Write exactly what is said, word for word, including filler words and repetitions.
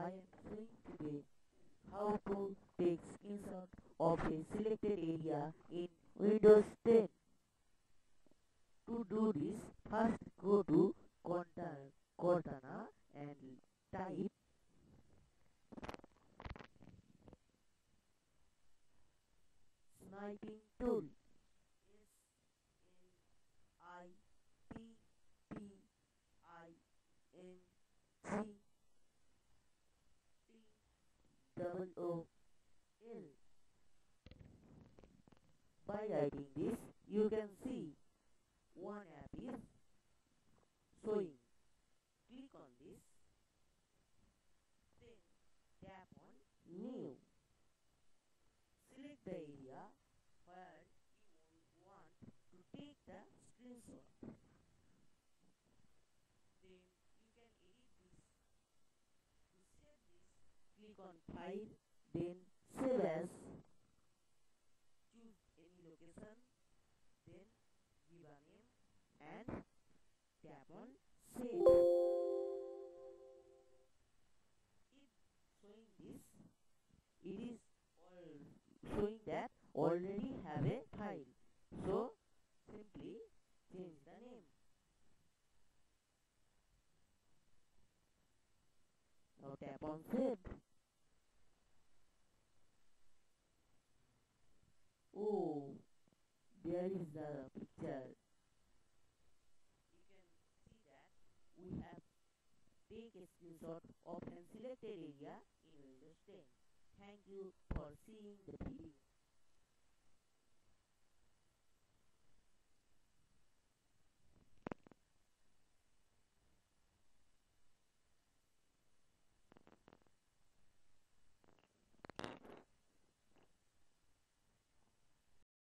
I am showing today how to take screenshot of a selected area in Windows ten. To do this, first go to Cortana, Cortana and type sniping tool. S N I P P I N G T O O L. By writing this, you can see one app is showing. Click on this, then tap on New. Select the area where you want to take the screenshot. Then you can edit this. To save this, click on File, then Save As. Choose any location, then give a name and tap on Save. If showing this, it is all showing that already have a file. So simply change the name. Now tap on Save. Oh, there is the picture. You can see that we have take a screenshot of an selected area in Windows ten. Thank you for seeing the video.